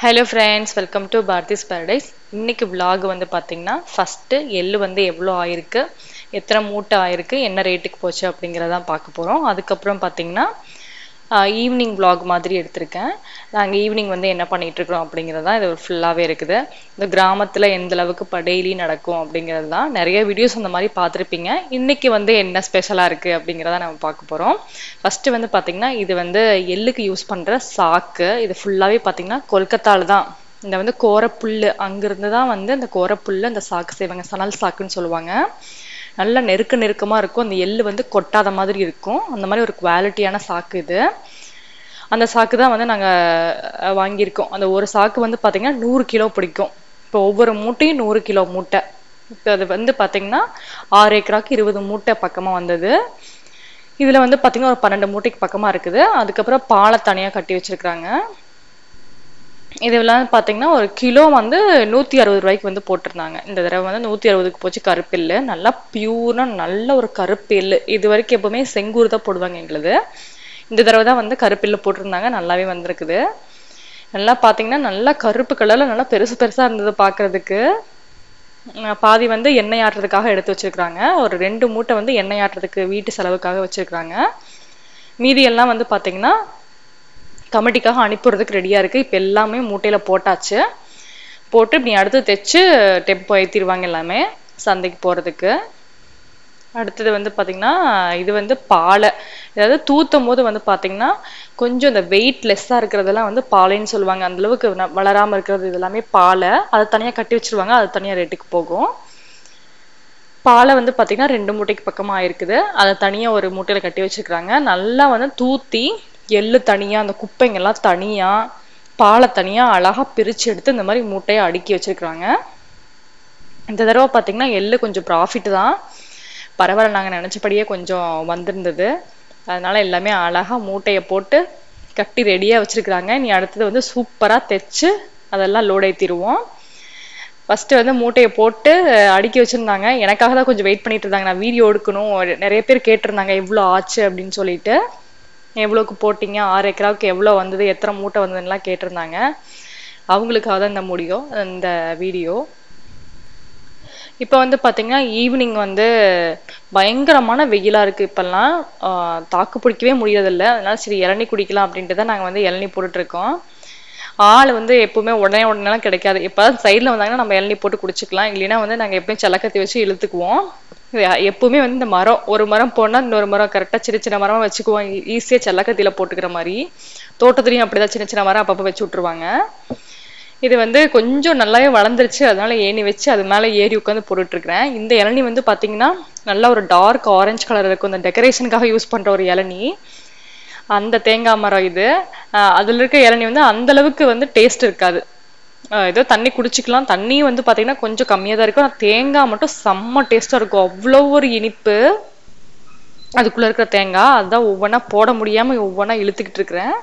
Hello friends, welcome to Bharati's Paradise. இன்னைக்கு vlog வந்து பாத்தீங்கன்னா ஃபர்ஸ்ட் எள்ளு வந்து எவ்வளோ ஆயிருக்கு, எத்தனை மூட்டை ஆயிருக்கு, என்ன ரேட்டுக்கு போச்சு அப்படிங்கறத பார்க்க போறோம். அதுக்கப்புறம் பாத்தீங்கன்னா ஈவினிங் vlog மாதிரி எடுத்திருக்கேன். நாங்க ஈவினிங் வந்து என்ன பண்ணிட்டு இருக்கோம் அப்படிங்கறத இது ஃபுல்லாவே இருக்குது. இந்த கிராமத்துல எந்த அளவுக்கு டெய்லி நடக்கும் அப்படிங்கிறது தான். நிறைய வீடியோஸ் அந்த மாதிரி பார்த்துருப்பீங்க. இன்னைக்கு வந்து என்ன ஸ்பெஷலா இருக்கு அப்படிங்கறத நம்ம பார்க்க போறோம். ஃபர்ஸ்ட் வந்து பாத்தீங்கன்னா இது வந்து எள்ளுக்கு யூஸ் பண்ற சாக்கு. இது ஃபுல்லாவே பாத்தீங்கன்னா கொல்கத்தால தான் இந்த வந்து கோரப்புல்லு அங்கிருந்து தான் வந்து அந்த கோரப்புல்லு அந்த சாக்கு செய்வாங்க. சணல் சாக்குன்னு சொல்லுவாங்க. நல்லா நெருக்கமா இருக்கும். அந்த எள்ளு வந்து கொட்டாத மாதிரி இருக்கும். அந்த மாதிரி ஒரு குவாலிட்டியான சாக்கு இது. அந்த சாக்கு தான் வந்து நாங்க வாங்கியிருக்கோம். அந்த ஒரு சாக்கு வந்து பாத்தீங்கன்னா 100 கிலோ பிடிக்கும். இப்போ ஒவ்வொரு மூட்டையும் 100 கிலோ மூட்டை. இப்போ அது வந்து பாத்தீங்கன்னா 6 ஏக்கராக்கு 20 மூட்டை பக்கமா வந்தது. இதுல வந்து பாத்தீங்கன்னா ஒரு 12 மூட்டைக்கு பக்கமா இருக்குது. அதுக்கப்புறம் பாலை தனியா கட்டி வச்சிருக்காங்க. இதெல்லாம் பாத்தீங்கன்னா ஒரு கிலோ வந்து 160 ரூபாய்க்கு வந்து போட்டிருந்தாங்க. இந்த தடவை வந்து 160க்கு போச்சு கருப்பெல்லு. நல்லா பியூரா நல்ல ஒரு கருப்பெல்லு. இது வரைக்கும் எப்பவுமே செங்கூர் தான் போடுவாங்க எங்களுது. இந்த தடவை தான் வந்து கருப்பெல்லு போட்டிருந்தாங்க. நல்லாவே வந்திருக்குது. நல்லா பாத்தீங்கன்னா நல்லா கருப்பு கலர்ல நல்லா பெருசு பெருசா இருந்தது பாக்குறதுக்கு. பாதி வந்து எண்ணெய் ஆட்டுறதுக்காக எடுத்து வச்சிருக்காங்க. ஒரு 2 மூட்டை வந்து எண்ணெய் ஆட்டுறதுக்கு வீட்டு செலவுக்காக வச்சிருக்காங்க. மீதி எல்லாம் வந்து பாத்தீங்கன்னா கமிட்டிக்காக அனுப்பிடுறதுக்கு ரெடியா இருக்கு. இப்ப எல்லாமே மூட்டையில போட்டாச்சு. போட்டு இப்படி அடுத்து தைச்சு டெம்போ ஏத்திடுவாங்க எல்லாமே சந்தைக்கு போறதுக்கு. அடுத்தது வந்து பாத்தீங்கன்னா இது வந்து பாலை, அதாவது தூத்தும் போது வந்து பாத்தீங்கன்னா கொஞ்சம் இந்த வெயிட் லெஸ்ஸா இருக்கிறதெல்லாம் வந்து பாலைன்னு சொல்லுவாங்க. அந்த அளவுக்கு வளராம இருக்கிறது இதெல்லாமே பாலை. அதை தனியா கட்டி வச்சிருவாங்க. அது தனியா ரேட்டுக்கு போகும். பாலை வந்து பாத்தீங்கன்னா 2 மூட்டைக்கு பக்கமா ஆயிருக்குது. அதை தனியா ஒரு மூட்டையில கட்டி வச்சிருக்காங்க. நல்லா வந்து தூத்தி எள்ளு தனியா, அந்த குப்பைங்க எல்லாம் தனியா, பாலை தனியா அழகா பிரிச்சு எடுத்து இந்த மாதிரி மூட்டையை அடுக்கி வச்சிருக்காங்க. இந்த தடவை பாத்தீங்கன்னா எள்ளு கொஞ்சம் ப்ராஃபிட் தான். பரவாயில்ல, நாங்க நினைச்சபடியே கொஞ்சம் வந்திருந்தது. அதனால எல்லாமே அழகா மூட்டைய போட்டு கட்டி ரெடியா வச்சிருக்காங்க. நீ அடுத்தது வந்து சூப்பரா தைச்சு அதெல்லாம் லோட் ஏத்திடுவோம். ஃபர்ஸ்ட் வந்து மூட்டையை போட்டு அடுக்கி வச்சிருந்தாங்க. எனக்காக தான் கொஞ்சம் வெயிட் பண்ணிட்டு இருந்தாங்க. நான் வீடியோ எடுக்கணும். நிறைய பேர் கேட்டிருந்தாங்க எவ்வளவு ஆச்சு அப்படின்னு சொல்லிட்டு. எவ்வளவுக்கு போட்டீங்க, 6 ஏக்கராவுக்கு எவ்வளவு வந்தது, எத்தனை மூட்டை வந்ததுலாம் கேட்டிருந்தாங்க. அவங்களுக்காக தான் இந்த வீடியோ. இப்போ வந்து பாத்தீங்கன்னா ஈவினிங் வந்து பயங்கரமான வெயிலா இருக்கு. இப்பெல்லாம் தாக்கு பிடிக்கவே முடியறதில்ல. அதனால சரி இளநீ குடிக்கலாம் அப்படின்ட்டு தான் நாங்க வந்து இளநீ போட்டுட்டு இருக்கோம். ஆள் வந்து எப்பவுமே உடனே கிடைக்காது. எப்போதான் சைட்ல வந்தாங்கன்னா நம்ம இளநீ போட்டு குடிச்சுக்கலாம். இல்லைன்னா வந்து நாங்க எப்பயும் செல்லக்கத்தி வச்சு இழுத்துக்குவோம். எப்பவுமே வந்து இந்த மரம், ஒரு மரம் போனா இன்னொரு மரம் கரெக்டா சின்ன சின்ன மரமா வச்சுக்குவோம். ஈஸியா செல்லக்கத்தியில போட்டுக்கிற மாதிரி. தோட்டத்துலயும் அப்படிதான் சின்ன சின்ன மரம் அப்பப்ப வச்சு விட்டுருவாங்க. இது வந்து கொஞ்சம் நல்லாவே வளர்ந்துருச்சு. அதனால ஏணி வச்சு அது மேல ஏறி உட்காந்து போட்டுட்டு இருக்கிறேன். இந்த இளநீ வந்து பாத்தீங்கன்னா நல்லா ஒரு டார்க் ஆரஞ்சு கலர் இருக்கும். இந்த டெக்கரேஷனுக்காக யூஸ் பண்ற ஒரு இளநீ. அந்த தேங்காய் மரம் இது. அதுல இருக்க இளநீ வந்து அந்த அளவுக்கு வந்து டேஸ்ட் இருக்காது. ஏதோ தண்ணி குடிச்சுக்கலாம். தண்ணி வந்து பாத்தீங்கன்னா கொஞ்சம் கம்மியா தான் இருக்கும். தேங்காய் மட்டும் செம்ம டேஸ்டா இருக்கும். அவ்வளோ ஒரு இனிப்பு அதுக்குள்ள இருக்கிற தேங்காய். அதுதான் ஒவ்வொன்னா போட முடியாம ஒவ்வொன்னா இழுத்துக்கிட்டு இருக்கிறேன்.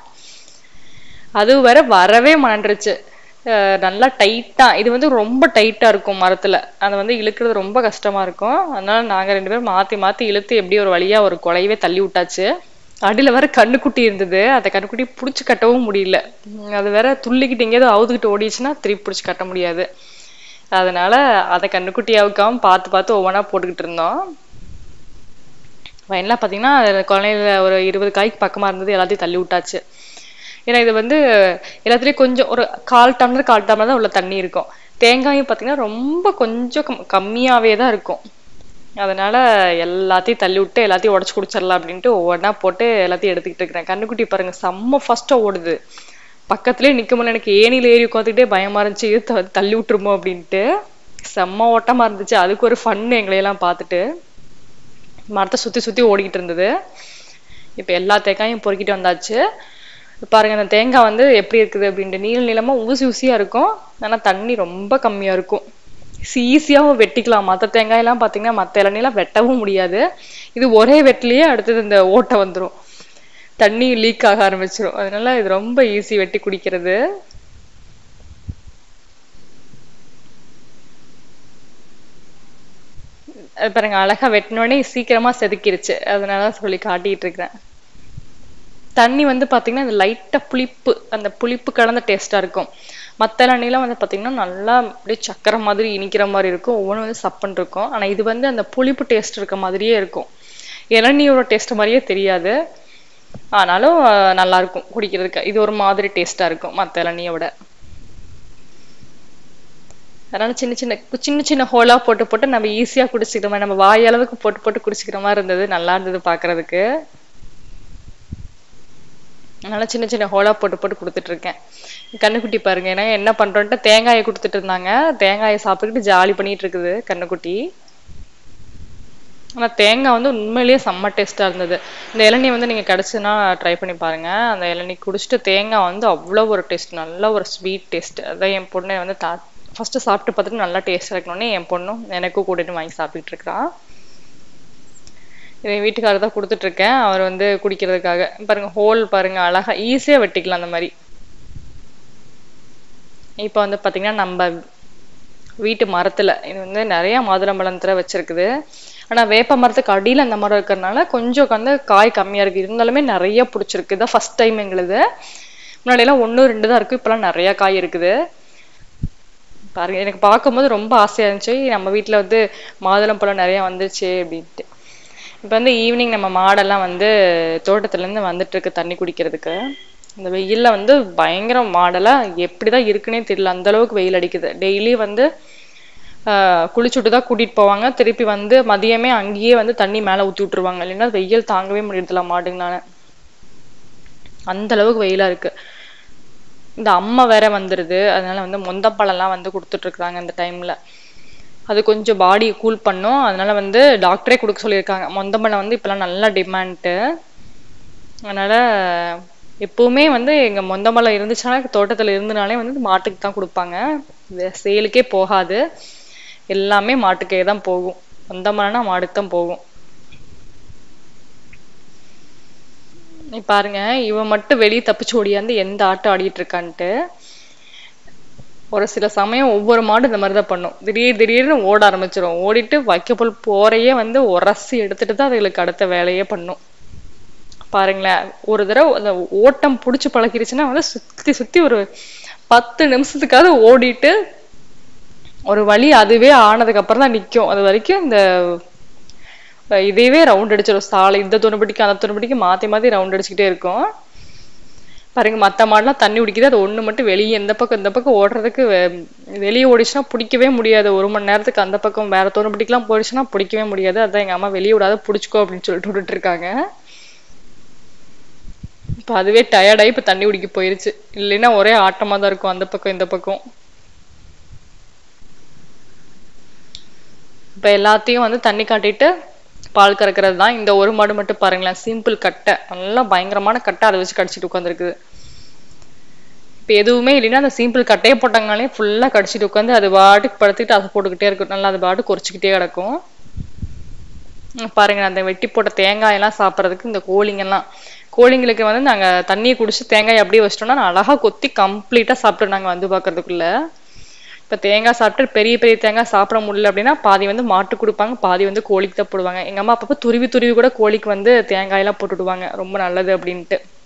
அது வேற வரவே மாண்டுருச்சு. நல்லா டைட்டா, இது வந்து ரொம்ப டைட்டா இருக்கும் மரத்துல. அதை வந்து இழுக்கிறது ரொம்ப கஷ்டமா இருக்கும். அதனால நாங்க 2 பேரும் மாத்தி மாத்தி இழுத்து எப்படி ஒரு வழியா ஒரு கொலையவே தள்ளி விட்டாச்சு. அடியில வேற கண்ணுக்குட்டி இருந்தது. அந்த கண்ணுக்குட்டி புடிச்சு கட்டவும் முடியல. அது வேற துள்ளிக்கிட்டு எங்கேயாவது அவுதுகிட்டு ஓடிச்சுன்னா திருப்பி பிடிச்சு கட்ட முடியாது. அதனால அதை கண்ணுக்குட்டி அவுக்காம பார்த்து பார்த்து ஒவ்வொன்றா போட்டுக்கிட்டு இருந்தோம். வயல்லாம் பாத்தீங்கன்னா கொலையில ஒரு 20 காய்க்கு பக்கமா இருந்தது. எல்லாத்தையும் தள்ளி விட்டாச்சு. ஏன்னா இது வந்து எல்லாத்துலயும் கொஞ்சம் ஒரு 1/4 டம்ளர் தான் உள்ள தண்ணி இருக்கும். தேங்காயும் பாத்தீங்கன்னா ரொம்ப கொஞ்சம் கம்மியாவே தான் இருக்கும். அதனால எல்லாத்தையும் தள்ளி விட்டு எல்லாத்தையும் உடச்சு குடிச்சிடலாம் அப்படின்ட்டு ஒவ்வொன்றா போட்டு எல்லாத்தையும் எடுத்துக்கிட்டு இருக்கிறேன். கண்ணுக்குட்டி பாருங்க செம்ம ஃபர்ஸ்டா ஓடுது. பக்கத்துலயே நிக்க முடியல. எனக்கு ஏணியில ஏறி உட்காந்துக்கிட்டே பயமா இருந்துச்சு, தள்ளி விட்டுருமோ அப்படின்ட்டு. செம்ம ஓட்டமா இருந்துச்சு. அதுக்கு ஒரு ஃபன் எங்களையெல்லாம் பார்த்துட்டு மரத்தை சுத்தி சுத்தி ஓடிக்கிட்டு இருந்தது. இப்ப எல்லா தேங்காயும் பொறுக்கிட்டு வந்தாச்சு. பாருங்க இந்த தேங்காய் வந்து எப்படி இருக்குது அப்படின்ட்டு. நீளமா ஊசியா இருக்கும். ஆனா தண்ணி ரொம்ப கம்மியா இருக்கும். ஈஸியாவும் வெட்டிக்கலாம். மற்ற தேங்காய் எல்லாம் பாத்தீங்கன்னா மற்ற இளநீலாம் வெட்டவும் முடியாது. இது ஒரே வெட்டிலேயே அடுத்தது இந்த ஓட்டை வந்துடும். தண்ணி லீக் ஆக ஆரம்பிச்சிடும். அதனால இது ரொம்ப ஈஸி வெட்டி குடிக்கிறது. பாருங்க அழகா வெட்டினோடனே சீக்கிரமா செதுக்கிருச்சு. அதனால சொல்லி காட்டிட்டு இருக்கிறேன். தண்ணி வந்து பாத்தீங்கன்னா இது லைட்டா புளிப்பு, அந்த புளிப்பு கலந்த டேஸ்டா இருக்கும். மத்த இளநீலாம் வந்து பாத்தீங்கன்னா நல்லா அப்படியே சக்கரை மாதிரி இனிக்கிற மாதிரி இருக்கும், ஒவ்வொன்றும் வந்து சப்புன்னு இருக்கும். ஆனா இது வந்து அந்த புளிப்பு டேஸ்ட் இருக்க மாதிரியே இருக்கும், இளநீயோட டேஸ்ட் மாதிரியே தெரியாது. ஆனாலும் நல்லா இருக்கும் குடிக்கிறதுக்கு. இது ஒரு மாதிரி டேஸ்டா இருக்கும் மத்த இளநியை விட. அதனால சின்ன சின்ன சின்ன சின்ன ஹோலா போட்டு போட்டு நம்ம ஈஸியா குடிச்சிக்கிற மாதிரி, நம்ம வாய் அளவுக்கு போட்டு போட்டு குடிச்சிக்கிற மாதிரி இருந்தது. நல்லா இருந்தது பாக்குறதுக்கு. அதனால சின்ன சின்ன ஹோலா போட்டு போட்டு கொடுத்துட்டு இருக்கேன். கண்ணுக்குட்டி பாருங்க, ஏன்னா என்ன பண்றோன்ட்டு தேங்காயை கொடுத்துட்டு இருந்தாங்க. தேங்காயை சாப்பிட்டுக்கிட்டு ஜாலி பண்ணிட்டு இருக்குது கண்ணுக்குட்டி. ஆனா தேங்காய் வந்து உண்மையிலேயே செம்ம டேஸ்டா இருந்தது. இந்த இளநீ வந்து நீங்க கிடைச்சுன்னா ட்ரை பண்ணி பாருங்க. அந்த இளநீ குடிச்சிட்டு தேங்காய் வந்து அவ்வளோ ஒரு டேஸ்ட், நல்ல ஒரு ஸ்வீட் டேஸ்ட். அதான் என் பொண்ணு வந்து ஃபர்ஸ்ட் சாப்பிட்டு பார்த்துட்டு நல்லா டேஸ்டா இருக்கணும்னு என் பொண்ணும் எனக்கும் கூட்டிட்டு வாங்கி சாப்பிட்டுட்டு இருக்கிறான். என் வீட்டுக்காரர் தான் கொடுத்துட்டு இருக்கேன், அவர் வந்து குடிக்கிறதுக்காக. பாருங்க ஹோல் பாருங்க, அழகா ஈஸியா வெட்டிக்கலாம் அந்த மாதிரி. இப்ப வந்து பாத்தீங்கன்னா நம்ம வீட்டு மரத்துல இது வந்து நிறைய மாதுளம்பழத்துல வச்சிருக்குது. ஆனா வேப்ப மரத்துக்கு அடியில அந்த மரம் இருக்கிறதுனால கொஞ்சம் வந்து காய் கம்மியா இருக்கு, இருந்தாலுமே நிறைய பிடிச்சிருக்கு. இதான் ஃபர்ஸ்ட் டைம் எங்களுது. முன்னாடி எல்லாம் 1 2 தான் இருக்கு, இப்பெல்லாம் நிறைய காய் இருக்குது பாருங்க. எனக்கு பார்க்கும்போது ரொம்ப ஆசையா இருந்துச்சு, நம்ம வீட்டுல வந்து மாதுளம்பழம் நிறைய வந்துருச்சு அப்படின்ட்டு. இப்ப வந்து ஈவினிங் நம்ம மாடெல்லாம் வந்து தோட்டத்துல இருந்து வந்துட்டு இருக்கு தண்ணி குடிக்கிறதுக்கு. இந்த வெயில்ல வந்து பயங்கர மாடெல்லாம் எப்படிதான் இருக்குன்னே தெரியல, அந்த அளவுக்கு வெயில் அடிக்குது. டெய்லி வந்து குளிச்சுட்டு தான் கூட்டிட்டு போவாங்க, திருப்பி வந்து மதியமே அங்கேயே வந்து தண்ணி மேல ஊத்தி விட்டுருவாங்க, இல்லைன்னா வெயில் தாங்கவே முடியறதில்ல மாடுங்கனால, அந்த அளவுக்கு வெயிலா இருக்கு. இந்த அம்மா வேற வந்துருது, அதனால வந்து மொந்தப்பழம் எல்லாம் வந்து கொடுத்துட்டு இருக்காங்க இந்த டைம்ல. அது கொஞ்சம் பாடி கூல் பண்ணும், அதனால வந்து டாக்டரே கொடுக்க சொல்லியிருக்காங்க. மொந்தப்பழம் வந்து இப்பெல்லாம் நல்ல டிமாண்டு. அதனால எப்பவுமே வந்து எங்க மொந்தமலம் இருந்துச்சுன்னா தோட்டத்துல இருந்தனாலே வந்து மாட்டுக்கு தான் கொடுப்பாங்க, சேலுக்கே போகாது, எல்லாமே மாட்டுக்கே தான் போகும். மொந்தமலம்னா மாடுக்கு தான் போகும். பாருங்க இவன் மட்டும் வெளியே தப்பிச்சு ஓடியாந்து எந்த ஆட்டம் ஆடிட்டு இருக்கான்ட்டு. ஒரு சில சமயம் ஒவ்வொரு மாடு இந்த மாதிரிதான் பண்ணும், திடீர்னு ஓட ஆரம்பிச்சிடும். ஓடிட்டு வைக்கப்புல் போறையே வந்து உரசி எடுத்துட்டு தான் அதுகளுக்கு அடுத்த வேலையே பண்ணும். பாருங்களேன், ஒரு தடவை அந்த ஓட்டம் புடிச்சு பழகிருச்சுன்னா வந்து சுத்தி சுத்தி ஒரு 10 நிமிஷத்துக்காவது ஓடிட்டு ஒரு வழி அதுவே ஆனதுக்கு அப்புறம் தான் நிக்கும். அது வரைக்கும் இந்த இதையவே ரவுண்ட் அடிச்சிடும், சாலை இந்த துணுபடிக்கு அந்த துணுபடிக்கு மாத்தி மாத்தி ரவுண்ட் அடிச்சுக்கிட்டே இருக்கும். பாருங்க மத்த மாடுலாம் தண்ணி குடிக்குது, அது ஒண்ணு மட்டும் வெளியே இந்த பக்கம் இந்த பக்கம் ஓடுறதுக்கு வெளியே ஓடிச்சுன்னா பிடிக்கவே முடியாது. 1 மணி நேரத்துக்கு அந்த பக்கம் வேற துணுபடிக்கெல்லாம் போயிடுச்சுன்னா பிடிக்கவே முடியாது. அதான் எங்க அம்மா வெளியே விடாத பிடிச்சிக்கோ அப்படின்னு சொல்லிட்டு விட்டுட்டு இருக்காங்க. இப்ப அதுவே டயர்டாயி இப்ப தண்ணி குடிக்க போயிருச்சு, இல்லைன்னா ஒரே ஆட்டமா தான் இருக்கும் அந்த பக்கம் இந்த பக்கம். இப்ப எல்லாத்தையும் வந்து தண்ணி காட்டிட்டு பால் கறக்கிறது தான். இந்த ஒரு மாடு மட்டும் பாருங்களேன், சிம்பிள் கட்டை, நல்லா பயங்கரமான கட்டை, அதை வச்சு கடிச்சிட்டு உட்காந்துருக்குது. இப்ப எதுவுமே இல்லைன்னா அந்த சிம்பிள் கட்டையை போட்டாங்கனாலே ஃபுல்லா கடிச்சிட்டு உட்காந்து அது பாட்டுக்கு படுத்துக்கிட்டு அதை போட்டுக்கிட்டே இருக்கும், நல்லா அது பாட்டு குறைச்சிக்கிட்டே கிடக்கும். பாருங்க அந்த வெட்டி போட்ட தேங்காய் எல்லாம் சாப்பிட்றதுக்கு இந்த கோழிங்களுக்கு வந்து நாங்க தண்ணியை குடிச்சு தேங்காய் அப்படியே வச்சிட்டோம்னா அழகா கொத்தி கம்ப்ளீட்டா சாப்பிட்டு நாங்க வந்து பாக்குறதுக்குள்ள. இப்ப தேங்காய் சாப்பிட்டு பெரிய பெரிய தேங்காய் சாப்பிட முடியல அப்படின்னா பாதி வந்து மாட்டு கொடுப்பாங்க, பாதி வந்து கோழிக்கு தான் போடுவாங்க. எங்க அம்மா அப்பப்ப துருவி துருவி கூட கோழிக்கு வந்து தேங்காய் எல்லாம் போட்டுடுவாங்க, ரொம்ப நல்லது அப்படின்ட்டு.